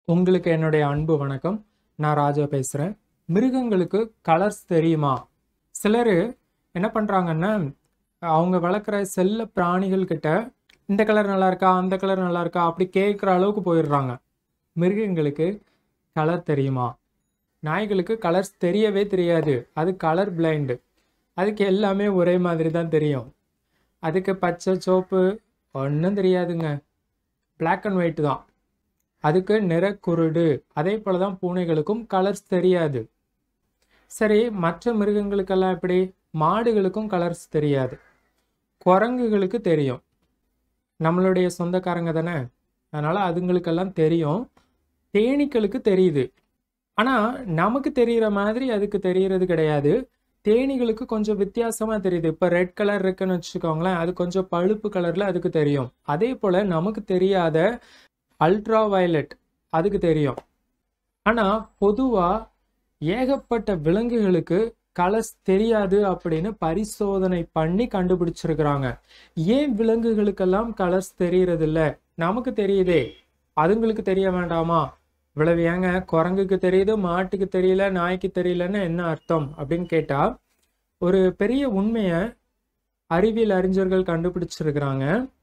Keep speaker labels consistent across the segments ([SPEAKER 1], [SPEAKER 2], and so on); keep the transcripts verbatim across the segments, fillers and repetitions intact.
[SPEAKER 1] உங்களுக்கு என்னுடைய அன்பு வணக்கம். நான் ராஜா பேசுகிறேன். மிருகங்களுக்கு கலர்ஸ் தெரியுமா? சிலர் என்ன பண்ணுறாங்கன்னா, அவங்க வளர்க்குற செல்ல பிராணிகள் கிட்ட இந்த கலர் நல்லா இருக்கா, அந்த கலர் நல்லா இருக்கா அப்படி கேட்குற அளவுக்கு போயிடுறாங்க. மிருகங்களுக்கு கலர் தெரியுமா? நாய்களுக்கு கலர்ஸ் தெரியவே தெரியாது. அது கலர் பிளைண்டு. அதுக்கு எல்லாமே ஒரே மாதிரி தான் தெரியும். அதுக்கு பச்சை சோப்பு ஒன்றும் தெரியாதுங்க. பிளாக் அண்ட் ஒயிட் தான். அதுக்கு நிறக்குருடு. அதே போல தான் பூனைகளுக்கும் கலர்ஸ் தெரியாது. சரி, மற்ற மிருகங்களுக்கெல்லாம் எப்படி? மாடுகளுக்கும் கலர்ஸ் தெரியாது. குரங்குகளுக்கு தெரியும். நம்மளுடைய சொந்தக்காரங்க தானே, அதனால் அதுங்களுக்கெல்லாம் தெரியும். தேனீக்களுக்கு தெரியுது. ஆனால் நமக்கு தெரிகிற மாதிரி அதுக்கு தெரிகிறது கிடையாது. தேனீகளுக்கு கொஞ்சம் வித்தியாசமாக தெரியுது. இப்போ ரெட் கலர் இருக்குன்னு வச்சுக்கோங்களேன், அது கொஞ்சம் பழுப்பு கலரில் அதுக்கு தெரியும். அதே போல் நமக்கு தெரியாத அல்ட்ரா வயலட் அதுக்கு தெரியும். ஆனால் பொதுவாக ஏகப்பட்ட விலங்குகளுக்கு கலர்ஸ் தெரியாது அப்படின்னு பரிசோதனை பண்ணி கண்டுபிடிச்சிருக்கிறாங்க. ஏன் விலங்குகளுக்கெல்லாம் கலர்ஸ் தெரியறதில்ல? நமக்கு தெரியுதே, அதுங்களுக்கு தெரிய வேண்டாமா? இவ்வளவு ஏங்க குரங்குக்கு தெரியுது, மாட்டுக்கு தெரியல, நாய்க்கு தெரியலன்னு என்ன அர்த்தம் அப்படின்னு கேட்டால், ஒரு பெரிய உண்மையை அறிவியல் அறிஞர்கள் கண்டுபிடிச்சிருக்கிறாங்க.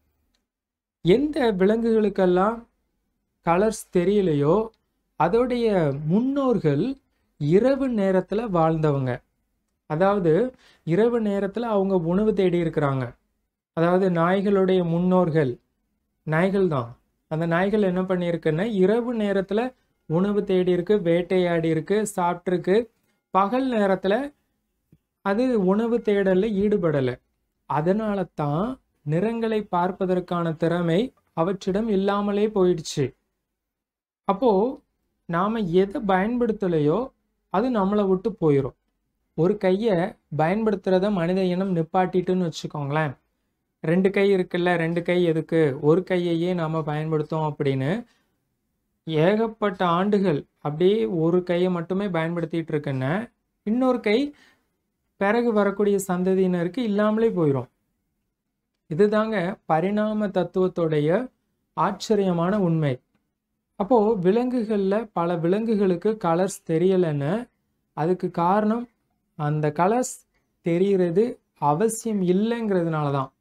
[SPEAKER 1] எந்த விலங்குகளுக்கெல்லாம் கலர்ஸ் தெரியலையோ அதோடைய முன்னோர்கள் இரவு நேரத்தில் வாழ்ந்தவங்க. அதாவது இரவு நேரத்தில் அவங்க உணவு தேடி இருக்கிறாங்க. அதாவது நாய்களுடைய முன்னோர்கள் நாய்கள் தான். அந்த நாய்கள் என்ன பண்ணியிருக்குன்னா, இரவு நேரத்தில் உணவு தேடி இருக்கு, வேட்டையாடி இருக்கு, சாப்பிட்ருக்கு. பகல் நேரத்தில் அது உணவு தேடலில் ஈடுபடலை. அதனால தான் நிறங்களை பார்ப்பதற்கான திறமை அவற்றிடம் இல்லாமலே போயிடுச்சு. அப்போது நாம் எதை பயன்படுத்தலையோ அது நம்மளை விட்டு போயிடும். ஒரு கையை பயன்படுத்துகிறத மனித இனம் நிப்பாட்டிட்டுன்னு வச்சுக்கோங்களேன். ரெண்டு கை இருக்குல்ல, ரெண்டு கை எதுக்கு, ஒரு கையையே நாம் பயன்படுத்தோம் அப்படின்னு ஏகப்பட்ட ஆண்டுகள் அப்படியே ஒரு கையை மட்டுமே பயன்படுத்திகிட்டு இருக்குன்னு இன்னொரு கை பிறகு வரக்கூடிய சந்ததியினருக்கு இல்லாமலே போயிடும். இதுதாங்க பரிணாம தத்துவத்துடைய ஆச்சரியமான உண்மை. அப்போது விலங்குகளில் பல விலங்குகளுக்கு கலர்ஸ் தெரியலைன்னு, அதுக்கு காரணம் அந்த கலர்ஸ் தெரிகிறது அவசியம் இல்லைங்கிறதுனால தான்.